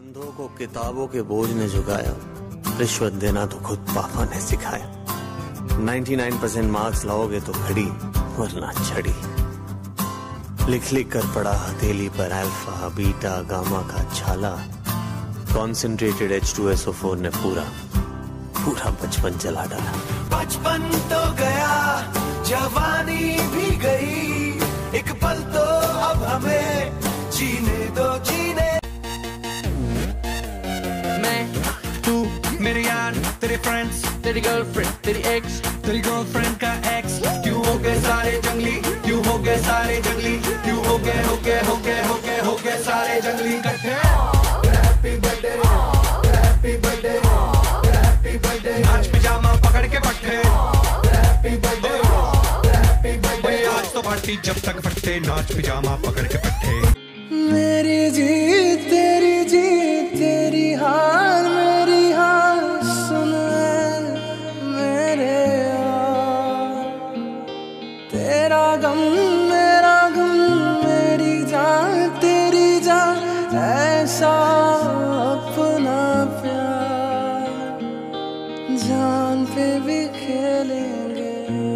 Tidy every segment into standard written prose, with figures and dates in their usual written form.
अंधों को किताबों के बोझ ने झुकाया, रिश्वत देना तो खुद पापा ने सिखाया। 99% मार्क्स लाओगे तो घड़ी वरना छड़ी। लिख लिख कर पड़ा हथेली पर अल्फा बीटा गामा का छाला। कॉन्सेंट्रेटेड H2SO4 ने पूरा बचपन जला डाला। बचपन तो गया, जवानी भी गई, एक पल तो अब हमें जीने दो जीने। मैं, तू, मेरे यार, तेरे फ्रेंड्स, तेरी गर्लफ्रेंड, तेरी एक्स, तेरी गर्लफ्रेंड का एक्स। क्यों हो गए सारे जंगली, क्यों हो गए सारे जंगली, क्यों हो गए सारे जंगली इकट्ठे। Happy birthday, happy birthday, happy birthday. नाच पिजामा पकड़ के पट्टे। Happy birthday, happy birthday. आज तो पार्टी जब तक फटते, नाच पिजामा पकड़ के पट्टे। मेरी जीत तेरी हार मेरी हार सुन मेरे यार। तेरा गम मेरा गम, मेरी जान तेरी जान, ऐसा अपना प्यार जान पे भी खेलेंगे,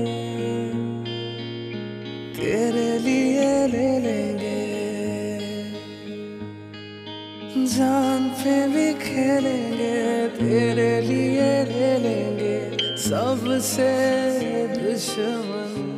तेरे लिए ले लेंगे। जान पे भी खेलेंगे, तेरे लिए ले लेंगे सबसे दुश्मन।